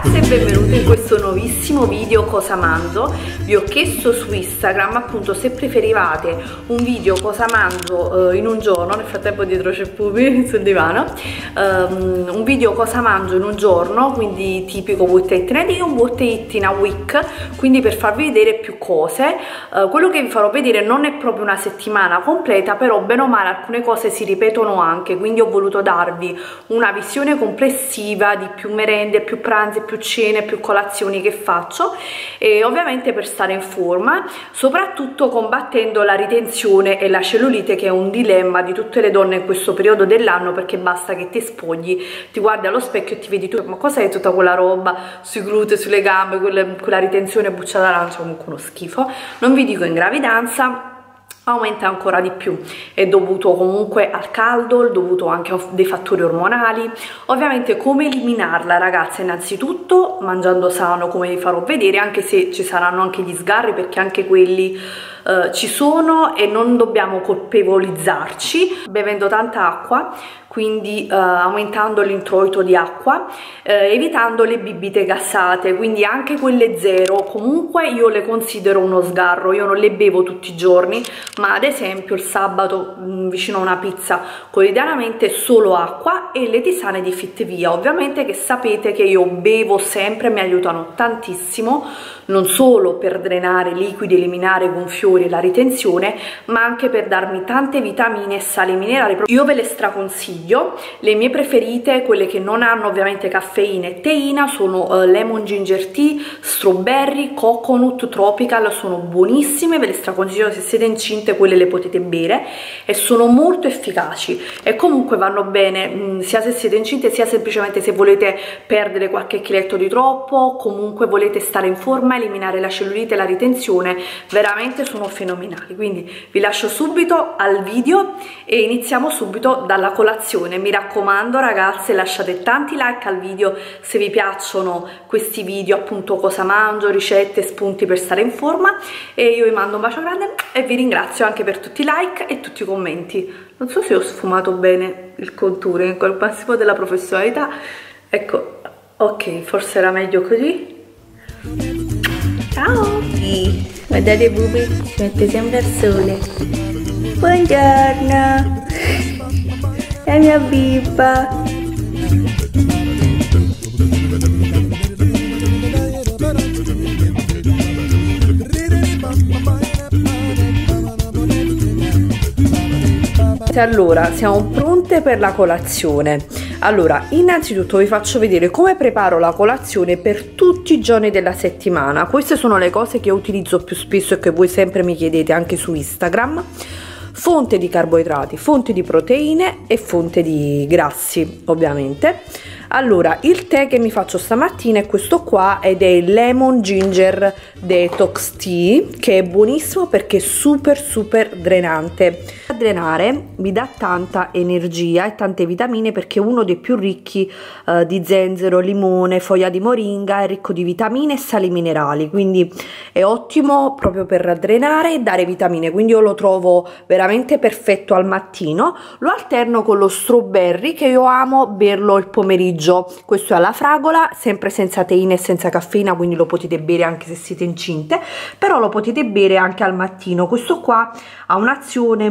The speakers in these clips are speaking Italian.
ragazze e benvenute in questo nuovissimo video cosa mangio. Vi ho chiesto su Instagram appunto se preferivate un video cosa mangio in un giorno, nel frattempo dietro c'è Pupi sul divano, un video cosa mangio in un giorno, quindi tipico what I eat in a day, un what I eat in a week, quindi per farvi vedere più cose. Quello che vi farò vedere non è proprio una settimana completa, però bene o male alcune cose si ripetono anche, quindi ho voluto darvi una visione complessiva di più merende, più pranzi, più cene, più colazioni che faccio, e ovviamente per stare in forma, soprattutto combattendo la ritenzione e la cellulite, che è un dilemma di tutte le donne in questo periodo dell'anno, perché basta che ti spogli, ti guardi allo specchio e ti vedi tu, ma cosa è tutta quella roba sui glutei, sulle gambe, quella ritenzione buccia d'arancia, comunque uno schifo. Non vi dico in gravidanza, aumenta ancora di più, è dovuto comunque al caldo, è dovuto anche a dei fattori ormonali. Ovviamente come eliminarla, ragazze? Innanzitutto mangiando sano, come vi farò vedere, anche se ci saranno anche gli sgarri, perché anche quelli ci sono e non dobbiamo colpevolizzarci, bevendo tanta acqua, quindi aumentando l'introito di acqua, evitando le bibite gassate, quindi anche quelle zero comunque io le considero uno sgarro. Io non le bevo tutti i giorni, ma ad esempio il sabato vicino a una pizza quotidianamente solo acqua e le tisane di Fitvia, ovviamente, che sapete che io bevo sempre, mi aiutano tantissimo, non solo per drenare liquidi, eliminare gonfiori e la ritenzione, ma anche per darmi tante vitamine e sali minerali. Io ve le straconsiglio. Le mie preferite, quelle che non hanno ovviamente caffeina e teina, sono lemon ginger tea, strawberry, coconut, tropical, sono buonissime, ve le straconsiglio. Se siete incinte quelle le potete bere e sono molto efficaci, e comunque vanno bene sia se siete incinte sia semplicemente se volete perdere qualche chiletto di troppo, comunque volete stare in forma, eliminare la cellulite e la ritenzione. Veramente sono fenomenali. Quindi vi lascio subito al video e iniziamo subito dalla colazione. Mi raccomando, ragazze, lasciate tanti like al video se vi piacciono questi video, appunto cosa mangio, ricette, spunti per stare in forma, e io vi mando un bacio grande e vi ringrazio anche per tutti i like e tutti i commenti. Non so se ho sfumato bene il contouring col massimo della professionalità, ecco, ok, forse era meglio così. Ciao! Guardate Pupi, si mette sempre al sole. Buongiorno! La mia bimba! Allora, siamo pronte per la colazione. Allora, innanzitutto vi faccio vedere come preparo la colazione per tutti i giorni della settimana. Queste sono le cose che io utilizzo più spesso e che voi sempre mi chiedete anche su Instagram. Fonte di carboidrati, fonte di proteine e fonte di grassi, ovviamente. Allora, il tè che mi faccio stamattina è questo qua, ed è il Lemon Ginger Detox Tea, che è buonissimo perché è super drenante. A drenare mi dà tanta energia e tante vitamine, perché è uno dei più ricchi di zenzero, limone, foglia di moringa, è ricco di vitamine e sali minerali, quindi è ottimo proprio per drenare e dare vitamine, quindi io lo trovo veramente perfetto al mattino. Lo alterno con lo strawberry, che io amo berlo il pomeriggio. Questo è alla fragola, sempre senza teina e senza caffeina, quindi lo potete bere anche se siete incinte, però lo potete bere anche al mattino. Questo qua ha un'azione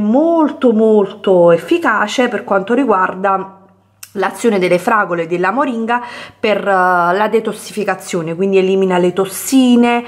molto efficace per quanto riguarda l'azione delle fragole e della moringa per la detossificazione, quindi elimina le tossine,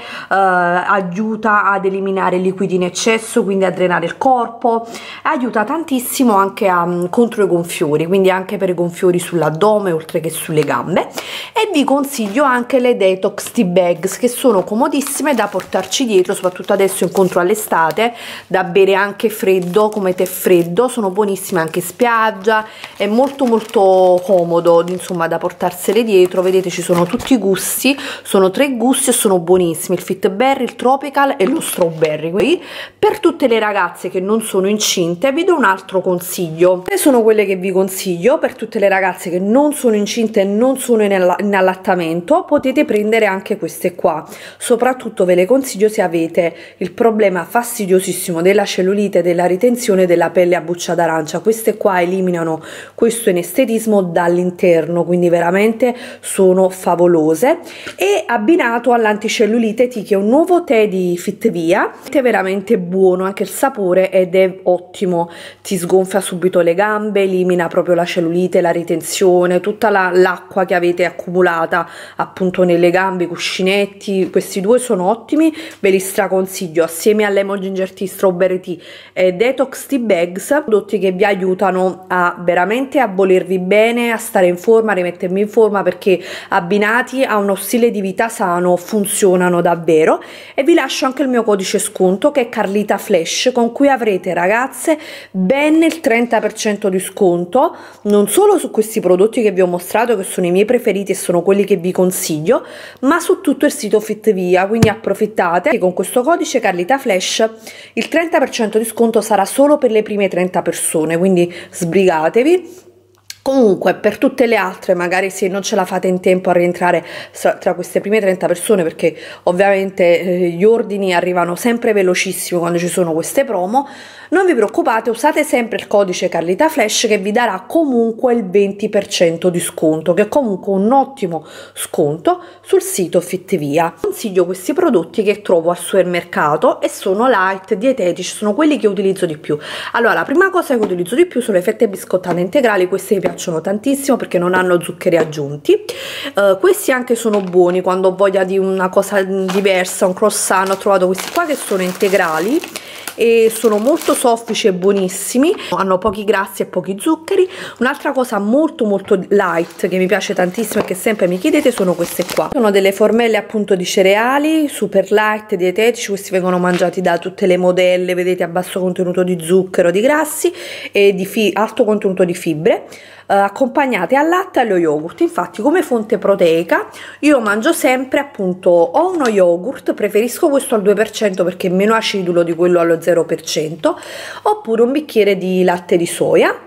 aiuta ad eliminare liquidi in eccesso, quindi a drenare il corpo, aiuta tantissimo anche contro i gonfiori, quindi anche per i gonfiori sull'addome oltre che sulle gambe. E vi consiglio anche le detox tea bags, che sono comodissime da portarci dietro, soprattutto adesso incontro all'estate, da bere anche freddo come tè freddo. Sono buonissime anche in spiaggia, è molto comodo, insomma, da portarsele dietro. Vedete, ci sono tutti i gusti, sono 3 gusti e sono buonissimi: il fit berry, il tropical e lo strawberry. Quindi per tutte le ragazze che non sono incinte vi do un altro consiglio. Queste sono quelle che vi consiglio per tutte le ragazze che non sono incinte e non sono in allattamento. Potete prendere anche queste qua, soprattutto ve le consiglio se avete il problema fastidiosissimo della cellulite, della ritenzione della pelle a buccia d'arancia. Queste qua eliminano questo inestetismo metabolismo dall'interno, quindi veramente sono favolose. E abbinato all'anticellulite Tea, che è un nuovo tè di Fitvia, è veramente buono anche il sapore ed è ottimo, ti sgonfia subito le gambe, elimina proprio la cellulite, la ritenzione, tutta l'acqua che avete accumulata appunto nelle gambe, i cuscinetti. Questi due sono ottimi, ve li straconsiglio assieme al Lemon Ginger Tea, Strawberry Tea e Detox Tea Bags, prodotti che vi aiutano a veramente a volervi bene, a stare in forma, a rimettermi in forma, perché abbinati a uno stile di vita sano funzionano davvero. E vi lascio anche il mio codice sconto che è Carlita Flash, con cui avrete, ragazze, ben il 30% di sconto, non solo su questi prodotti che vi ho mostrato, che sono i miei preferiti e sono quelli che vi consiglio, ma su tutto il sito Fitvia. Quindi approfittate, e con questo codice Carlita Flash il 30% di sconto sarà solo per le prime 30 persone, quindi sbrigatevi. Comunque per tutte le altre, magari se non ce la fate in tempo a rientrare tra queste prime 30 persone, perché ovviamente gli ordini arrivano sempre velocissimo quando ci sono queste promo, non vi preoccupate, usate sempre il codice Carlita Flash che vi darà comunque il 20% di sconto, che è comunque un ottimo sconto sul sito Fitvia. Consiglio questi prodotti che trovo al supermercato e sono light, dietetici, sono quelli che utilizzo di più. Allora, la prima cosa che utilizzo di più sono le fette biscottate integrali, queste mi piacciono tantissimo perché non hanno zuccheri aggiunti. Questi anche sono buoni quando ho voglia di una cosa diversa, un croissant. Ho trovato questi qua che sono integrali e sono molto soffici e buonissimi, hanno pochi grassi e pochi zuccheri. Un'altra cosa molto light che mi piace tantissimo e che sempre mi chiedete sono queste qua, sono delle formelle appunto di cereali super light, dietetici. Questi vengono mangiati da tutte le modelle, vedete, a basso contenuto di zucchero, di grassi e di alto contenuto di fibre, accompagnate al latte e allo yogurt. Infatti come fonte proteica io mangio sempre appunto o uno yogurt, preferisco questo al 2% perché è meno acidulo di quello allo 0%, oppure un bicchiere di latte di soia.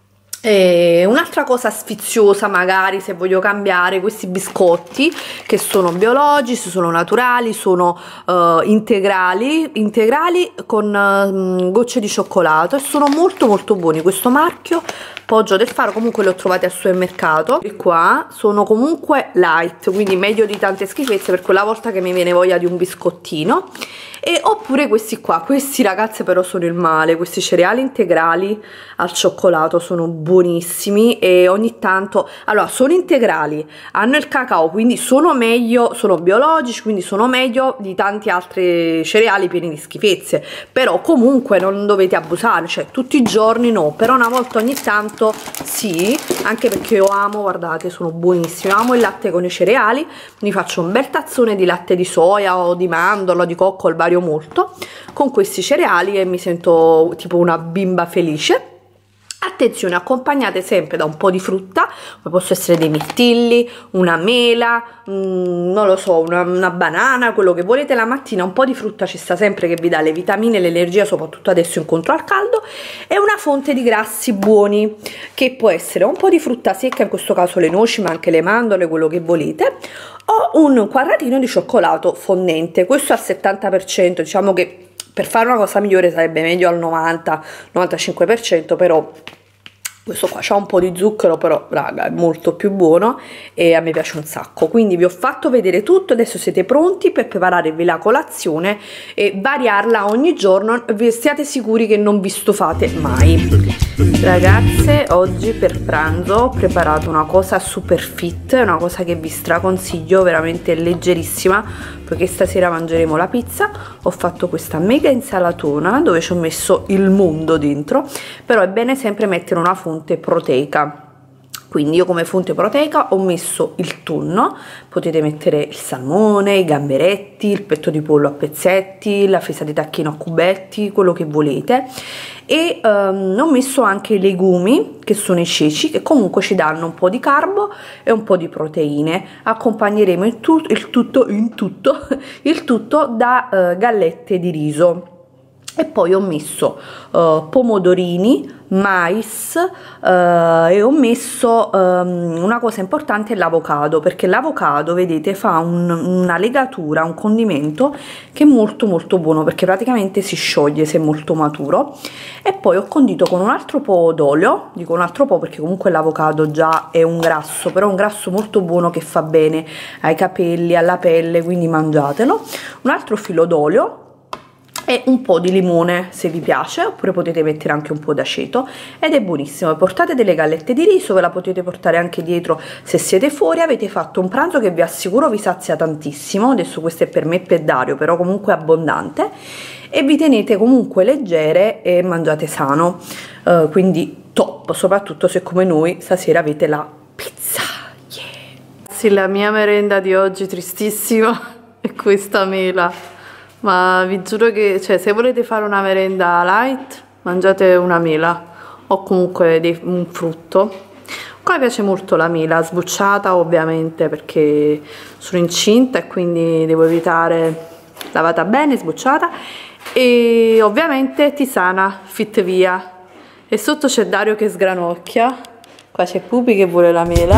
Un'altra cosa sfiziosa, magari se voglio cambiare, questi biscotti che sono biologici, sono naturali, sono integrali con gocce di cioccolato e sono molto buoni. Questo marchio Poggio del Faro, comunque li ho trovati al supermercato, e qua sono comunque light, quindi meglio di tante schifezze per quella volta che mi viene voglia di un biscottino. E oppure questi qua, questi ragazze però sono il male, questi cereali integrali al cioccolato sono buonissimi e ogni tanto, allora sono integrali, hanno il cacao, quindi sono meglio, sono biologici, quindi sono meglio di tanti altri cereali pieni di schifezze, però comunque non dovete abusare, cioè tutti i giorni no, però una volta ogni tanto sì, anche perché io amo, guardate, sono buonissimi, amo il latte con i cereali, mi faccio un bel tazzone di latte di soia o di mandorla o di cocco, il vario molto con questi cereali e mi sento tipo una bimba felice. Attenzione, accompagnate sempre da un po' di frutta, come possono essere dei mirtilli, una mela, non lo so, una banana, quello che volete. La mattina un po' di frutta ci sta sempre, che vi dà le vitamine e l'energia, soprattutto adesso incontro al caldo. E una fonte di grassi buoni, che può essere un po' di frutta secca, in questo caso le noci, ma anche le mandorle, quello che volete, o un quadratino di cioccolato fondente, questo al 70%, diciamo che per fare una cosa migliore sarebbe meglio al 90-95%, però questo qua c'ha un po' di zucchero, però raga è molto più buono e a me piace un sacco. Quindi vi ho fatto vedere tutto, adesso siete pronti per prepararvi la colazione e variarla ogni giorno, siate sicuri che non vi stufate mai. Ragazze, oggi per pranzo ho preparato una cosa super fit, una cosa che vi straconsiglio, veramente leggerissima, poiché stasera mangeremo la pizza. Ho fatto questa mega insalatona dove ci ho messo il mondo dentro, però è bene sempre mettere una fonte proteica. Quindi io come fonte proteica ho messo il tonno, potete mettere il salmone, i gamberetti, il petto di pollo a pezzetti, la fesa di tacchino a cubetti, quello che volete. E ho messo anche i legumi, che sono i ceci, che comunque ci danno un po' di carbo e un po' di proteine. Accompagneremo il tutto da gallette di riso. e poi ho messo pomodorini, mais e ho messo una cosa importante, l'avocado, perché l'avocado, vedete, fa una legatura, un condimento che è molto molto buono, perché praticamente si scioglie se è molto maturo. E poi ho condito con un altro po' d'olio, dico un altro po' perché comunque l'avocado già è un grasso, però è un grasso molto buono che fa bene ai capelli, alla pelle, quindi mangiatelo. Un altro filo d'olio e un po' di limone se vi piace, oppure potete mettere anche un po' d'aceto, ed è buonissimo. Portate delle gallette di riso, ve la potete portare anche dietro se siete fuori. Avete fatto un pranzo che vi assicuro vi sazia tantissimo. Adesso questo è per me e per Dario, però comunque abbondante, e vi tenete comunque leggere e mangiate sano, quindi top, soprattutto se come noi stasera avete la pizza. Sì, la mia merenda di oggi tristissima è questa mela. Ma vi giuro che, cioè, se volete fare una merenda light, mangiate una mela o comunque un frutto. Qua mi piace molto la mela, sbucciata ovviamente, perché sono incinta e quindi devo evitare, lavata bene, sbucciata, e ovviamente tisana Fit Via. E sotto c'è Dario che sgranocchia, qua c'è Pupi che vuole la mela.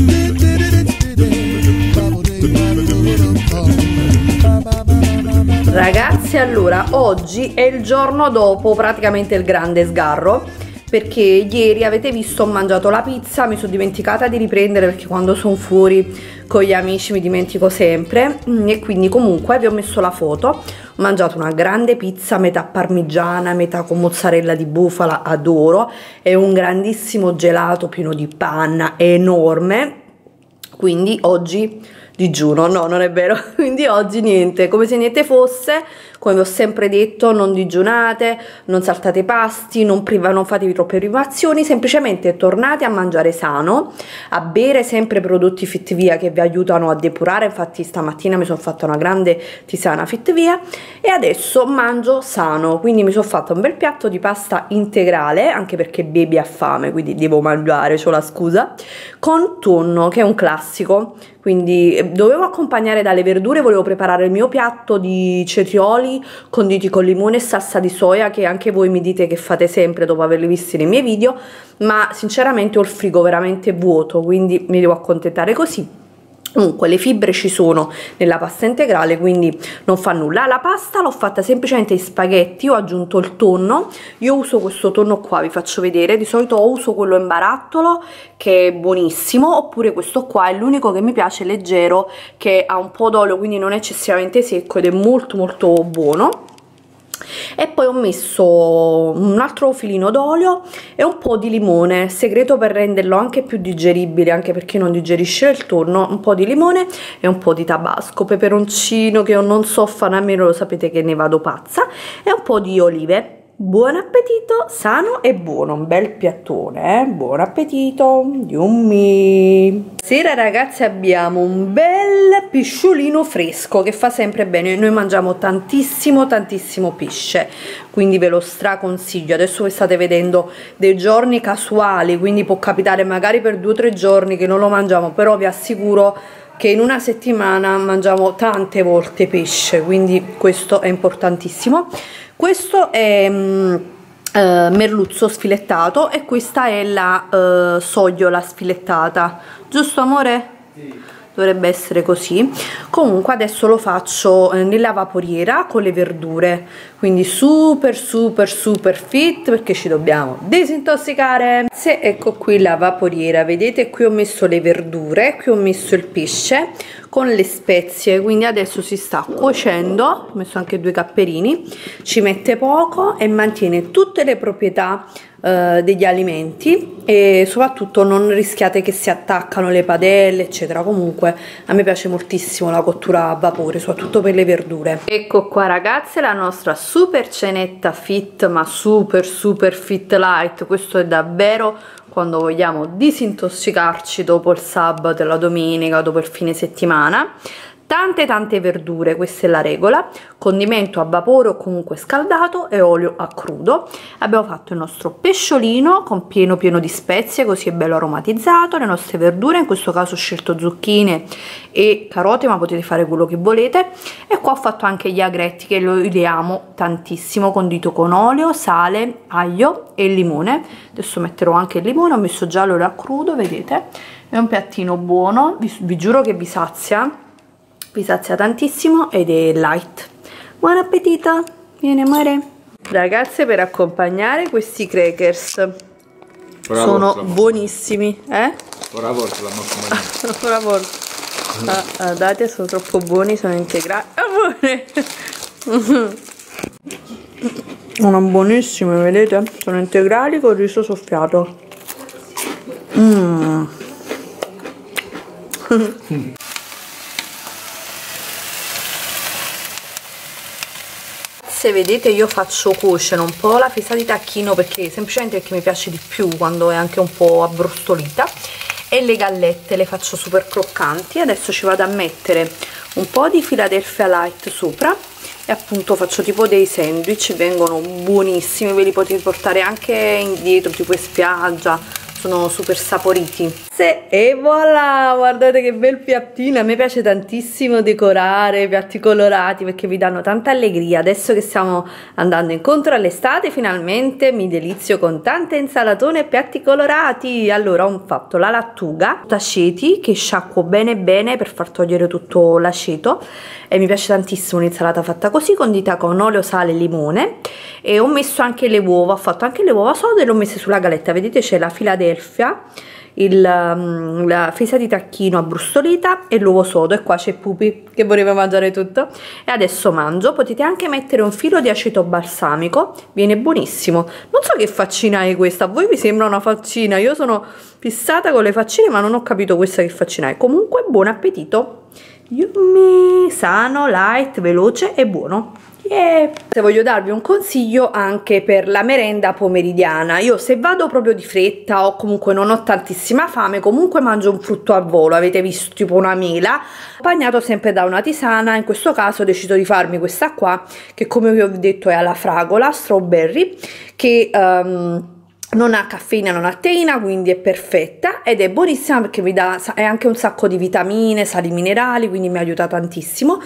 Ragazzi, allora oggi è il giorno dopo praticamente il grande sgarro, perché ieri avete visto ho mangiato la pizza, mi sono dimenticata di riprendere perché quando sono fuori con gli amici mi dimentico sempre, e quindi comunque vi ho messo la foto. Ho mangiato una grande pizza, metà parmigiana, metà con mozzarella di bufala, adoro, e un grandissimo gelato pieno di panna enorme, quindi oggi digiuno. No, non è vero, quindi oggi niente, come se niente fosse. Come vi ho sempre detto, non digiunate, non saltate pasti, non fatevi troppe privazioni, semplicemente tornate a mangiare sano, a bere sempre prodotti Fit Via che vi aiutano a depurare. Infatti stamattina mi sono fatta una grande tisana Fit Via e adesso mangio sano, quindi mi sono fatta un bel piatto di pasta integrale, anche perché baby ha fame, quindi devo mangiare, c'ho la scusa, con tonno, che è un classico. Quindi dovevo accompagnare dalle verdure, volevo preparare il mio piatto di cetrioli conditi con limone e salsa di soia, che anche voi mi dite che fate sempre dopo averli visti nei miei video, ma sinceramente ho il frigo veramente vuoto, quindi mi devo accontentare così. Comunque le fibre ci sono nella pasta integrale, quindi non fa nulla. La pasta l'ho fatta semplicemente in spaghetti, ho aggiunto il tonno. Io uso questo tonno qua, vi faccio vedere, di solito uso quello in barattolo che è buonissimo, oppure questo qua è l'unico che mi piace, leggero, che ha un po' d'olio, quindi non è eccessivamente secco ed è molto molto buono. E poi ho messo un altro filino d'olio e un po' di limone, segreto per renderlo anche più digeribile, anche per chi non digerisce il tonno, un po' di limone e un po' di tabasco, peperoncino che io non so fare, a me lo sapete che ne vado pazza, e un po' di olive. Buon appetito, sano e buono, un bel piattone, buon appetito, yummy. Sera ragazzi abbiamo un bel pisciolino fresco che fa sempre bene, noi mangiamo tantissimo pesce, quindi ve lo straconsiglio. Adesso voi state vedendo dei giorni casuali, quindi può capitare magari per 2 o 3 giorni che non lo mangiamo, però vi assicuro che in una settimana mangiamo tante volte pesce, quindi questo è importantissimo. Questo è merluzzo sfilettato e questa è la sogliola sfilettata, giusto amore? Sì. Dovrebbe essere così. Comunque adesso lo faccio nella vaporiera con le verdure, quindi super fit, perché ci dobbiamo disintossicare. Se ecco qui la vaporiera, vedete qui ho messo le verdure, qui ho messo il pesce con le spezie, quindi adesso si sta cuocendo. Ho messo anche 2 capperini, ci mette poco e mantiene tutte le proprietà degli alimenti, e soprattutto non rischiate che si attaccano le padelle eccetera. Comunque a me piace moltissimo la cottura a vapore, soprattutto per le verdure. Ecco qua ragazze la nostra super cenetta fit, ma super fit light. Questo è davvero quando vogliamo disintossicarci dopo il sabato e la domenica, dopo il fine settimana. tante verdure, questa è la regola, condimento a vapore o comunque scaldato e olio a crudo. Abbiamo fatto il nostro pesciolino con pieno di spezie, così è bello aromatizzato, le nostre verdure, in questo caso ho scelto zucchine e carote, ma potete fare quello che volete, e qua ho fatto anche gli agretti che li amo tantissimo, condito con olio, sale, aglio e limone. Adesso metterò anche il limone, ho messo già l'olio a crudo, vedete, è un piattino buono, vi giuro che vi sazia tantissimo ed è light. Buon appetito, vieni amore. Ragazze, per accompagnare questi crackers sono buonissimi, Ora forse la nostra ora forse date, sono troppo buoni, sono integrali, sono buonissimi, vedete, sono integrali con riso soffiato. Se vedete, io faccio cuocere un po' la fesa di tacchino semplicemente perché mi piace di più quando è anche un po' abbrustolita, e le gallette le faccio super croccanti. Adesso ci vado a mettere un po' di Philadelphia Light sopra e appunto faccio tipo dei sandwich, vengono buonissimi, ve li potete portare anche indietro tipo in spiaggia, sono super saporiti. E voilà, guardate che bel piattino, a me piace tantissimo decorare piatti colorati perché vi danno tanta allegria. Adesso che stiamo andando incontro all'estate, finalmente mi delizio con tante insalatone e piatti colorati. Allora ho fatto la lattuga d'aceti che sciacquo bene per far togliere tutto l'aceto, e mi piace tantissimo un'insalata fatta così, condita con olio, sale e limone. E ho messo anche le uova, ho fatto anche le uova sode e le ho messe sulla galletta, vedete c'è la Philadelphia, la fesa di tacchino abbrustolita e l'uovo sodo, e qua c'è Pupi che voleva mangiare tutto. E adesso mangio. Potete anche mettere un filo di aceto balsamico, viene buonissimo. Non so che faccina è questa, a voi vi sembra una faccina? Io sono fissata con le faccine ma non ho capito questa che faccina è. Comunque buon appetito, yummy, sano, light, veloce e buono. Se voglio darvi un consiglio anche per la merenda pomeridiana, io se vado proprio di fretta o comunque non ho tantissima fame, comunque mangio un frutto al volo, avete visto, tipo una mela, accompagnato sempre da una tisana. In questo caso ho deciso di farmi questa qua, che come vi ho detto è alla fragola, strawberry, che non ha caffeina, non ha teina, quindi è perfetta ed è buonissima perché vi dà anche un sacco di vitamine, sali minerali, quindi mi aiuta tantissimo,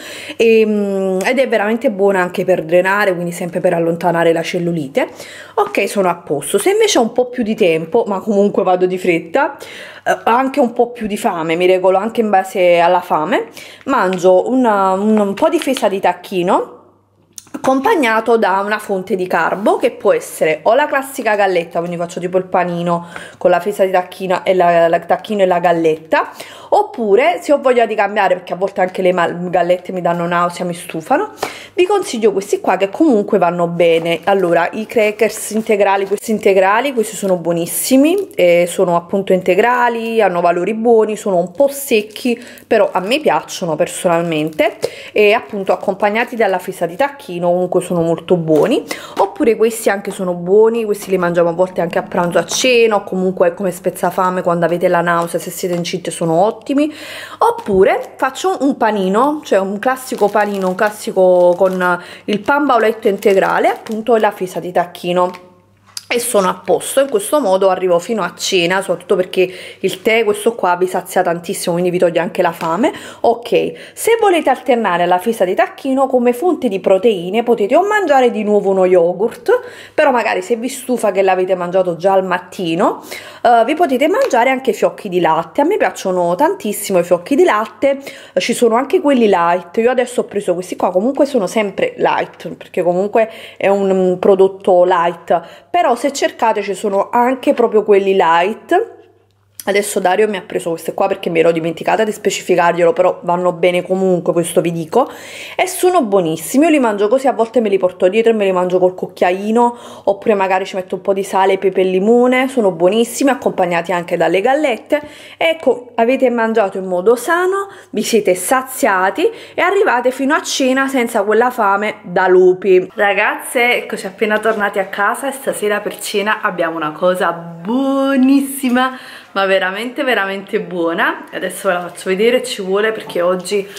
ed è veramente buona anche per drenare, quindi sempre per allontanare la cellulite. Ok, sono a posto. Se invece ho un po' più di tempo, ma comunque vado di fretta, anche un po' più di fame, mi regolo anche in base alla fame, mangio un po' di fesa di tacchino accompagnato da una fonte di carbo, che può essere o la classica galletta, quindi faccio tipo il panino con la fesa di tacchino e la tacchino e la galletta, oppure se ho voglia di cambiare, perché a volte anche le gallette mi danno nausea, mi stufano, vi consiglio questi qua che comunque vanno bene. Allora, i crackers integrali, questi sono buonissimi, sono appunto integrali, hanno valori buoni, sono un po' secchi, però a me piacciono personalmente, e appunto accompagnati dalla fesa di tacchino comunque sono molto buoni. Oppure questi anche sono buoni, questi li mangiamo a volte anche a pranzo, a cena, o comunque come spezzafame quando avete la nausea, se siete incinte sono ottimi. Oppure faccio un panino, cioè un classico panino, un classico con il pan bauletto integrale appunto e la fesa di tacchino, e sono a posto. In questo modo arrivo fino a cena, soprattutto perché il tè, questo qua, vi sazia tantissimo, quindi vi toglie anche la fame. Ok, se volete alternare alla fesa di tacchino come fonte di proteine, potete o mangiare di nuovo uno yogurt, però magari se vi stufa che l'avete mangiato già al mattino, vi potete mangiare anche fiocchi di latte. A me piacciono tantissimo i fiocchi di latte, ci sono anche quelli light. Io adesso ho preso questi qua, comunque sono sempre light perché comunque è un prodotto light, però se cercate ci sono anche proprio quelli light. Adesso Dario mi ha preso queste qua perché mi ero dimenticata di specificarglielo, però vanno bene comunque, questo vi dico, e sono buonissimi. Io li mangio così, a volte me li porto dietro e me li mangio col cucchiaino, oppure magari ci metto un po' di sale, pepe e limone. Sono buonissimi, accompagnati anche dalle gallette. Ecco, avete mangiato in modo sano, vi siete saziati e arrivate fino a cena senza quella fame da lupi. Ragazze, eccoci appena tornati a casa e stasera per cena abbiamo una cosa buonissima, ma veramente buona. Adesso ve la faccio vedere, ci vuole perché oggi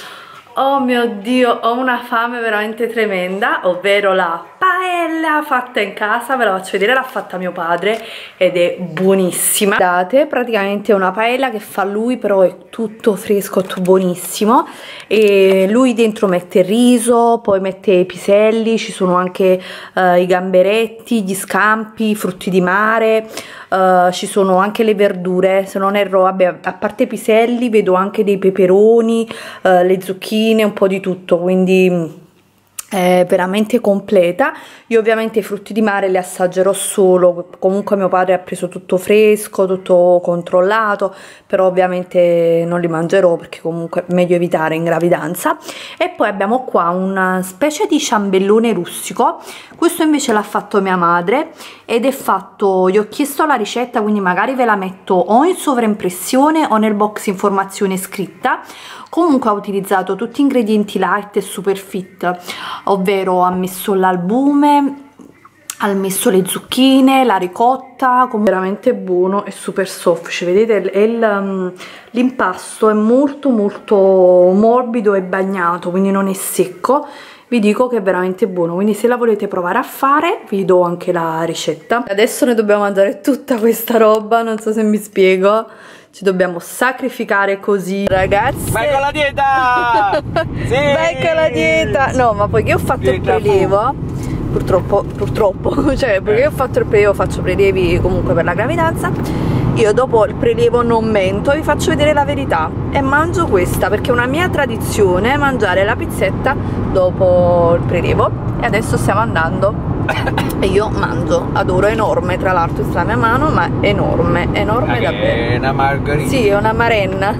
Oh mio Dio, ho una fame veramente tremenda, ovvero la paella fatta in casa. Ve la faccio vedere, l'ha fatta mio padre ed è buonissima. Guardate, praticamente è una paella che fa lui, però è tutto fresco, tutto buonissimo. E lui dentro mette il riso, poi mette i piselli, ci sono anche i gamberetti, gli scampi, i frutti di mare, ci sono anche le verdure, se non erro, vabbè, a parte i piselli vedo anche dei peperoni, le zucchine, un po' di tutto, quindi è veramente completa. Io ovviamente i frutti di mare li assaggerò solo, comunque mio padre ha preso tutto fresco, tutto controllato, però ovviamente non li mangerò perché comunque è meglio evitare in gravidanza. E poi abbiamo qua una specie di ciambellone rustico, questo invece l'ha fatto mia madre ed è fatto, gli ho chiesto la ricetta, quindi magari ve la metto o in sovraimpressione o nel box informazione scritta. Comunque ha utilizzato tutti ingredienti light e super fit, ovvero ha messo l'albume, ha messo le zucchine, la ricotta, veramente buono e super soft. Cioè, vedete, l'impasto è molto morbido e bagnato, quindi non è secco. Vi dico che è veramente buono, quindi se la volete provare a fare vi do anche la ricetta. Adesso noi dobbiamo mangiare tutta questa roba, non so se mi spiego. Ci dobbiamo sacrificare così, ragazzi. Vai con la dieta! Sì! Vai con la dieta! No, ma poiché ho fatto il prelievo, purtroppo, cioè poiché ho fatto il prelievo, faccio prelievi comunque per la gravidanza, io dopo il prelievo non mento, vi faccio vedere la verità e mangio questa, perché è una mia tradizione mangiare la pizzetta dopo il prelievo. E adesso stiamo andando e io mangio, adoro, enorme, tra l'altro sta la mia mano, ma enorme davvero. È una margherita. Sì, è una marenna.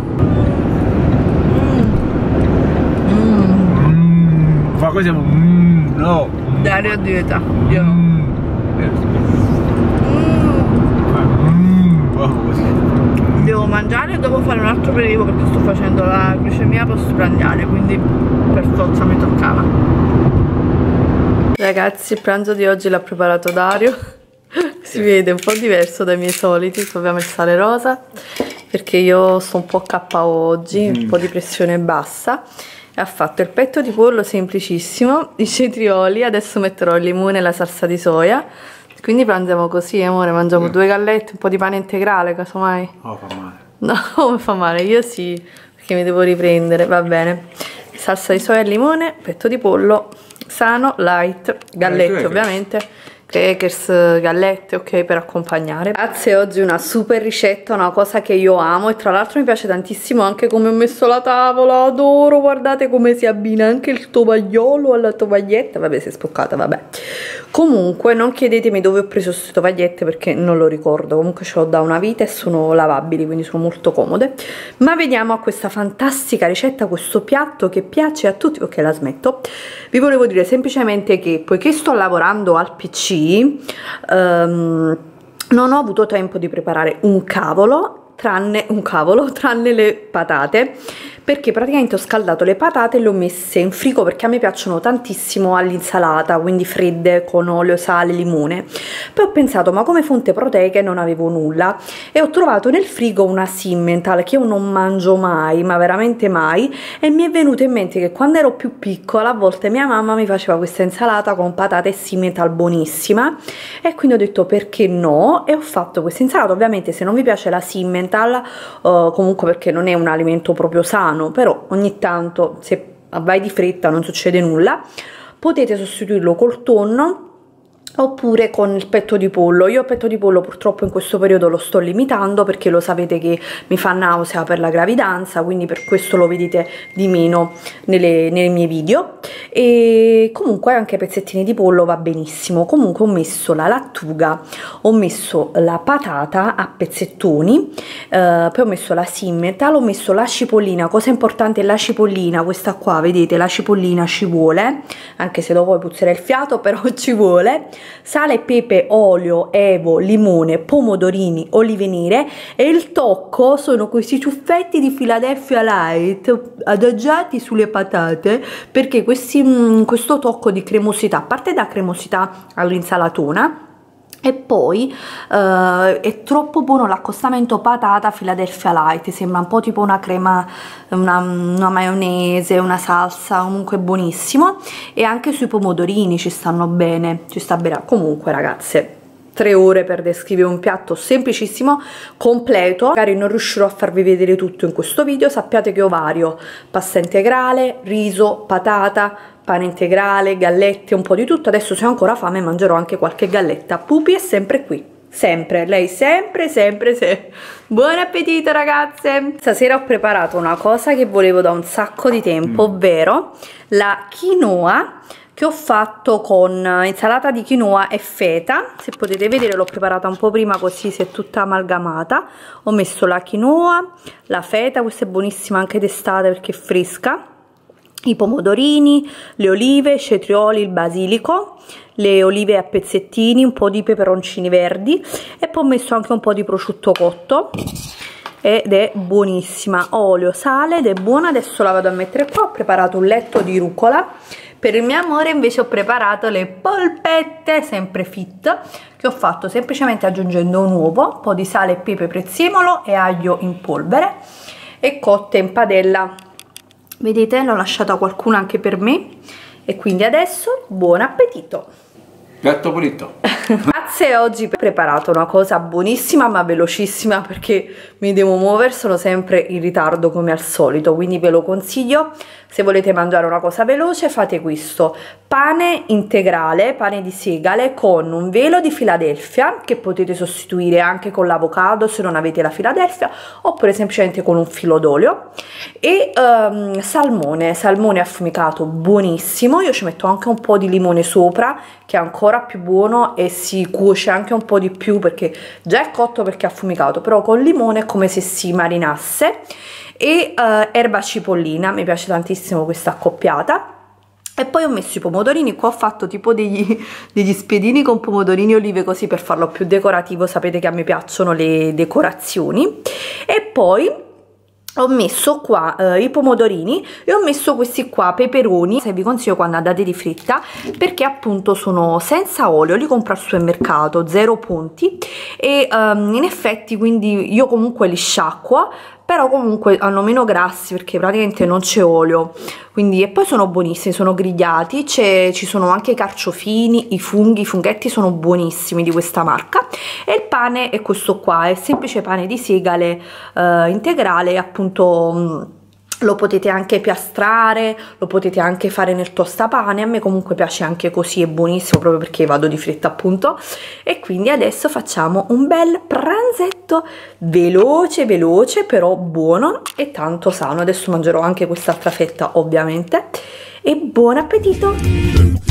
Ma cosa siamo? No. Dario a dieta, io no. Devo mangiare e dopo fare un altro prelievo perché sto facendo la glicemia postprandiale, quindi per forza mi toccava. Ragazzi, il pranzo di oggi l'ha preparato Dario. Si vede un po' diverso dai miei soliti. Abbiamo il sale rosa perché io sto un po' KO oggi, un po' di pressione bassa. E ha fatto il petto di pollo semplicissimo, i cetrioli, adesso metterò il limone e la salsa di soia. Quindi pranziamo così, amore, mangiamo 2 gallette, un po' di pane integrale, casomai. Oh, fa male. No, mi fa male, io sì, perché mi devo riprendere, va bene. Salsa di soia e limone, petto di pollo sano, light, gallette ovviamente, crackers, gallette, ok, per accompagnare. Grazie, oggi una super ricetta, una cosa che io amo e tra l'altro mi piace tantissimo anche come ho messo la tavola, adoro, guardate come si abbina anche il tovagliolo alla tovaglietta, vabbè, si è spoccata, vabbè. Comunque non chiedetemi dove ho preso queste tovagliette perché non lo ricordo, comunque ce l'ho da una vita e sono lavabili, quindi sono molto comode. Ma veniamo a questa fantastica ricetta, questo piatto che piace a tutti. Ok, la smetto. Vi volevo dire semplicemente che poiché sto lavorando al PC, non ho avuto tempo di preparare un cavolo, tranne le patate, perché praticamente ho scaldato le patate e le ho messe in frigo perché a me piacciono tantissimo all'insalata, quindi fredde con olio, sale, limone. Poi ho pensato, ma come fonte proteica non avevo nulla e ho trovato nel frigo una Simmental che io non mangio mai, ma veramente mai, e mi è venuto in mente che quando ero più piccola a volte mia mamma mi faceva questa insalata con patate e Simmental buonissima e quindi ho detto perché no, e ho fatto questa insalata. Ovviamente se non vi piace la Simmental, comunque perché non è un alimento proprio sano, però ogni tanto se vai di fretta non succede nulla, potete sostituirlo col tonno oppure con il petto di pollo. Io il petto di pollo purtroppo in questo periodo lo sto limitando perché lo sapete che mi fa nausea per la gravidanza, quindi per questo lo vedete di meno nei miei video. E comunque anche pezzettini di pollo va benissimo. Comunque ho messo la lattuga, ho messo la patata a pezzettoni, poi ho messo la Simmental, ho messo la cipollina. Cosa importante è la cipollina, questa qua, vedete, la cipollina ci vuole, anche se dopo puzzerà il fiato, però ci vuole. Sale, pepe, olio, evo, limone, pomodorini, olive nere e il tocco sono questi ciuffetti di Philadelphia Light adagiati sulle patate perché questo tocco di cremosità, a parte da cremosità all'insalatona, E poi è troppo buono l'accostamento patata Philadelphia Light, sembra un po' tipo una crema, una maionese, una salsa, comunque buonissimo. E anche sui pomodorini ci stanno bene, ci sta bene. Comunque ragazze, 3 ore per descrivere un piatto semplicissimo, completo. Magari non riuscirò a farvi vedere tutto in questo video. Sappiate che ho vario: pasta integrale, riso, patata, pane integrale, gallette, un po' di tutto. Adesso se ho ancora fame mangerò anche qualche galletta. Pupi è sempre qui, sempre, lei sempre. Buon appetito ragazze! Stasera ho preparato una cosa che volevo da un sacco di tempo, ovvero la quinoa, che ho fatto con insalata di quinoa e feta. Se potete vedere l'ho preparata un po' prima, così si è tutta amalgamata. Ho messo la quinoa, la feta, questa è buonissima anche d'estate perché è fresca, i pomodorini, le olive, i cetrioli, il basilico, le olive a pezzettini, un po' di peperoncini verdi e poi ho messo anche un po' di prosciutto cotto ed è buonissima. Olio, sale ed è buona. Adesso la vado a mettere qua. Ho preparato un letto di rucola. Per il mio amore invece ho preparato le polpette, sempre fit, che ho fatto semplicemente aggiungendo un uovo, un po' di sale, pepe, prezzemolo e aglio in polvere, e cotte in padella. Vedete, l'ho lasciata qualcuna anche per me. E quindi adesso buon appetito! Gatto pulito. Grazie, oggi ho preparato una cosa buonissima ma velocissima perché mi devo muovere, sono sempre in ritardo come al solito, quindi ve lo consiglio. Se volete mangiare una cosa veloce fate questo: pane integrale, pane di segale con un velo di Philadelphia, che potete sostituire anche con l'avocado se non avete la Philadelphia, oppure semplicemente con un filo d'olio, e salmone affumicato buonissimo. Io ci metto anche un po' di limone sopra, che è ancora più buono e si cuoce anche un po' di più perché già è cotto perché è affumicato, però con limone è come se si marinasse. E erba cipollina, mi piace tantissimo questa accoppiata. E poi ho messo i pomodorini. Qua ho fatto tipo degli spiedini con pomodorini e olive, così per farlo più decorativo. Sapete che a me piacciono le decorazioni. E poi ho messo qua i pomodorini e ho messo questi qua peperoni, se vi consiglio quando andate di fretta, perché appunto sono senza olio, li compro al supermercato, 0 punti, e in effetti quindi io comunque li sciacquo, però comunque hanno meno grassi perché praticamente non c'è olio, quindi. E poi sono buonissimi, sono grigliati, ci sono anche i carciofini, i funghetti sono buonissimi di questa marca. E il pane è questo qua, è semplice pane di segale integrale, appunto. Lo potete anche piastrare, lo potete anche fare nel tostapane. A me comunque piace anche così, è buonissimo proprio perché vado di fretta appunto. E quindi adesso facciamo un bel pranzetto veloce però buono e tanto sano. Adesso mangerò anche quest'altra fetta ovviamente, e buon appetito!